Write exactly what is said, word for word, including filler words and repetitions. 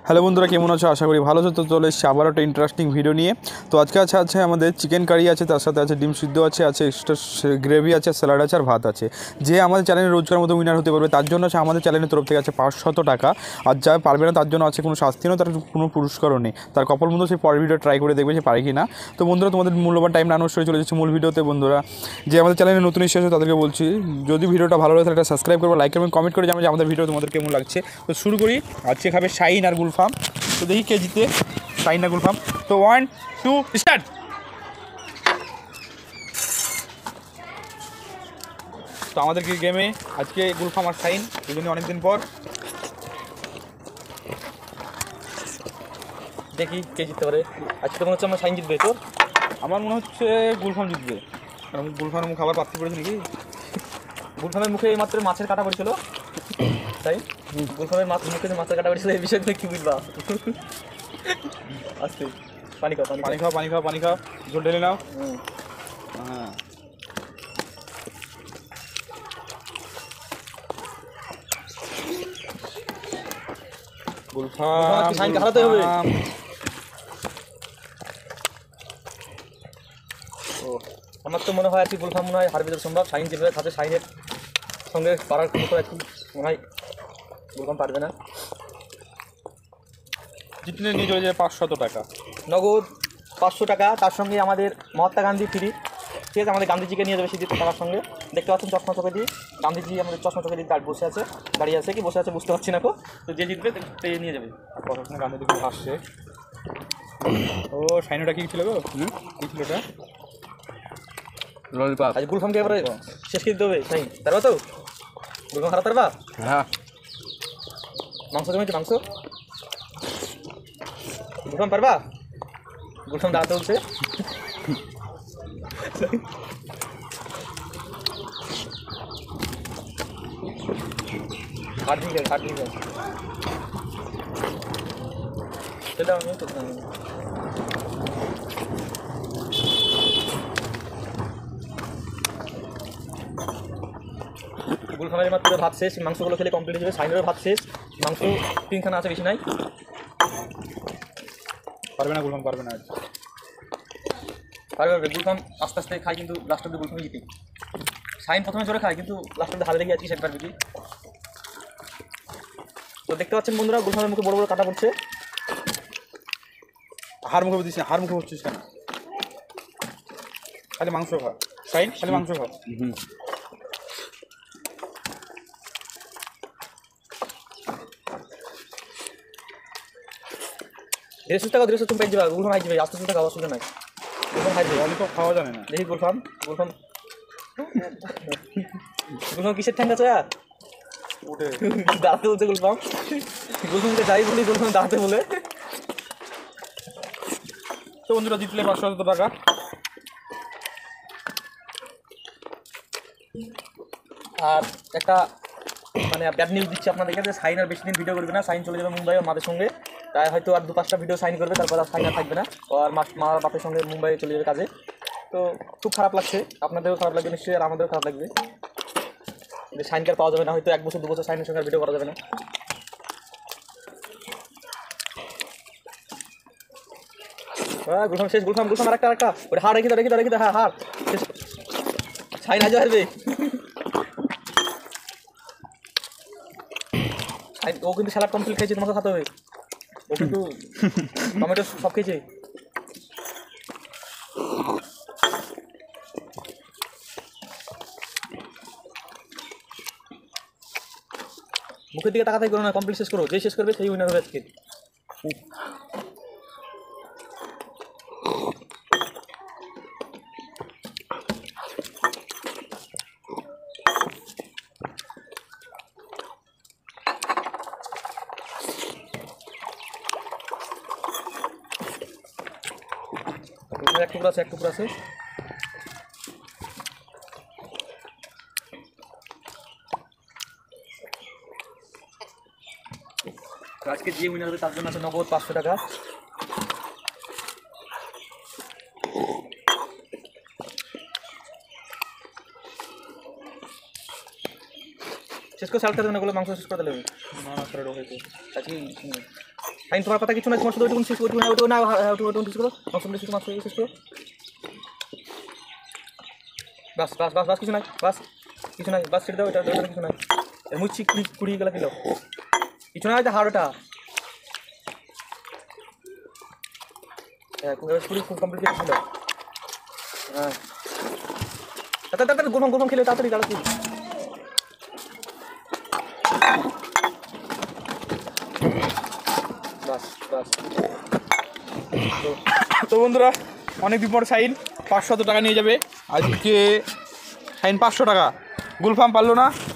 Hello বন্ধুরা, কেমন আছো? আশা করি ভালো আছো। তো চলে এসেছি আবার একটা ইন্টারেস্টিং ভিডিও নিয়ে। তো আজকে আছে আছে আমাদের চিকেন কারি আছে, তার সাথে আছে ডিম সিদ্ধ আছে, আছে এক্সট্রা গ্রেভি আছে, স্যালাড আছে আর ভাত আছে। যে আমাদের চ্যানেলে রোজকার মতো উইনার হতে পারবে তার জন্য আছে আমাদের চ্যানেলের তরফ থেকে আছে পাঁচশত টাকা। আর যা পারবে না তার জন্য আছে কোনো শাস্তি নয়, তার কোনো পুরস্কারও নেই। তার কপাল বন্ধু সেই পরের ভিডিও ট্রাই করে দেখবে যে পারে কি না। তো বন্ধুরা, তোমাদের মূল্যবান টাইম না নষ্ট হয়ে চলে যাচ্ছে মূল ভিডিওতে। বন্ধুরা, যে আমাদের চ্যানেলে নতুন এসেছে তাদেরকে বলছি, যদি ভিডিওটা ভালো লাগে তাহলে একটা সাবস্ক্রাইব করবে, লাইক করবেন, কমেন্ট করে জানাবে যে আমাদের ভিডিও তোমাদের কেমন লাগছে। তো শুরু করি। আজকে খাবে শাইন আর গুলফাম। তো দেখি কে জিতে, শাইন না গুলফাম। তো ওয়ান টু স্টার্ট। তো আমাদের কি গেমে আজকে গুলফাম আর শাইন দুজনে অনেকদিন পর। দেখি কে জিততে পারে। আজকে তো মনে হচ্ছে আমার শাইন জিতবে। তো আমার মনে হচ্ছে গুলফাম জিতবে, কারণ গুলফামের মুখ আবার পাত্তি পড়েছে নাকি। গুলফামের মুখে মাত্র মাছের কাটা পড়েছিল, তাই গুলফামের মাছ মুখে যে মাছের কাটা পড়েছিল এই বিষয়ে তুমি কি বুঝবা? আস্তে পানি খাও, পানি পানি খাও, পানি খাও, পানি খাও, ঝোল ঢেলে নাও। হুম হ্যাঁ, গুলফাম শাইনকে হারাতে হবে। গুলফাম। ও আমার তো মনে হয় আর কি গুলফাম মনে হয় হারবে যত সম্ভব। শাইন যেভাবে খাচ্ছে শাইনের সঙ্গে পারার মতো আর কি মনে হয় গুলফাম পারবে না। জিতলে নিয়ে চলে যায় পাঁচশত টাকা নগদ পাঁচশো টাকা, তার সঙ্গে আমাদের মহাত্মা গান্ধী ফ্রি। ঠিক আছে, আমাদের গান্ধীজিকে নিয়ে যাবে সিদ্দিত টাকার সঙ্গে। দেখতে পাচ্ছেন চশমা চোখে দিয়ে গান্ধীজি আমাদের চশমা চোখে দিয়ে দাঁড় বসে আছে, দাঁড়িয়ে আছে কি বসে আছে বুঝতে পারছি না। তো তো যে জিতবে সে নিয়ে যাবে। আর কতক্ষণ গান্ধী দিকে আসছে। ও শাইনটা কি ছিল গো? হুম, কী ছিল ওটা? ললিপপ। আজ গুলফামকে এবারে শেষ করে দিতে হবে। শাইন পারবা তো? গুলফাম হারাতে পারবা? হ্যাঁ, মাংস জমেছে, মাংস গুলফাম পারবা? গুলফাম দাঁড়াতে বলছে। হাট দিয়ে যাবে, হাট দিয়ে যাবে। সেটা আমি তো জানি না। গুলফামের মাত্র ভাত শেষ, মাংসগুলো খেলে কমপ্লিট হয়ে যাবে। সাইনেরও ভাত শেষ, মাংস তিনখানা আছে, বেশি নাই। পারবে না গুলফাম, পারবে না আজ। পারবে পারবে, গুলফাম আস্তে আস্তে খায় কিন্তু লাস্ট অব্দি গুলফামই জিতে। সাইন প্রথমে জোরে খায় কিন্তু লাস্ট অব্দি হাতে লেগে আজকে সেট পারবে কি। তো দেখতে পাচ্ছেন বন্ধুরা, গুলফামের মুখে বড় বড় কাটা পড়ছে। হার মুখে দিচ্ছিস, হার মুখে হচ্ছিস কেন? খালি মাংস খা শাইন, খালি মাংস খা। হুম, ধীরে সুস্থ খাও, ধীরে সুস্থ পেয়ে যাবে। গুলফাম হাই যাবে, আস্তে সুস্থ খাওয়া অসুবিধা নাই। গুলফাম হাই যাবে। ললিপপ খাওয়া জানে না। দেখি গুলফাম, গুলফাম গুলফাম কিসের ঠ্যাঙ্গা আছে? উঠে দাঁড়াতে বলছে গুলফাম। গুলফামকে যাই বলি গুলফাম দাঁড়াতে বলে। তো বন্ধুরা, জিতলে পাঁচশো টাকা। আর একটা মানে ব্যাড নিউজ দিচ্ছি আপনাদেরকে, যে সাইন আর বেশি দিন ভিডিও করবে না। সাইন চলে যাবে মুম্বাই আমাদের সঙ্গে। তাই হয়তো আর দু পাঁচটা ভিডিও সাইন করবে, তারপর আর সাইন আর থাকবে না। ও আর মা মা বাপের সঙ্গে মুম্বাই চলে যাবে কাজে। তো খুব খারাপ লাগছে, আপনাদেরও খারাপ লাগবে নিশ্চয়ই, আর আমাদেরও খারাপ লাগবে যে সাইনকে আর পাওয়া যাবে না। হয়তো এক বছর দু বছর সাইনের সঙ্গে ভিডিও করা যাবে না। হ্যাঁ গুলফাম শেষ, গুলফাম গুলফাম আর একটা আর একটা ওটা হার রেখে দাও, রেখে দাও, রেখে দাও। হ্যাঁ হার শেষ, সাইন আজ হারবে। ও কিন্তু স্যালাড কমপ্লিট খেয়েছে, তোমাকে খাতে হবে। ও কিন্তু টমেটো সব খেয়েছে। মুখের দিকে তাকাতাই করো না, কমপ্লিট শেষ করো। যে শেষ করবে সেই উইনার হবে আজকে। এক টুকরো আছে, এক টুকরো আছে। আজকে যে উইনার হবে তার জন্য আছে নগদ পাঁচশো টাকা। শেষ করে সালটা দেবেন, ওগুলো মাংস শেষ করে দিলে না না, করে ঢোকে আজকে সাইন তোমার কথা কিছু না, তোমার শুধু ওইটুকু শেষ ওইটুকু না ওইটুকু না ওইটুকু ওইটুকু শেষ করো, মাশরুম শেষ করো, মাশরুম শেষ করো। বাস বাস বাস বাস কিছু নাই, বাস কিছু নাই, বাস ছেড়ে দাও, এটা এটা কিছু নাই। মুচ্ছি কুড়ি কুড়ি গেলা কিলো কিছু না, এটা হাড়টা হ্যাঁ কুড়ি ফুল কমপ্লিট ছিল। হ্যাঁ তাড়াতাড়ি গোলম গোলম খেলে তাড়াতাড়ি তাড়াতাড়ি। বাস বাস তো বন্ধুরা অনেক দিন পর সাইন পাঁচশো টাকা নিয়ে যাবে আজকে। সাইন পাঁচশো টাকা, গুলফাম পারলো না।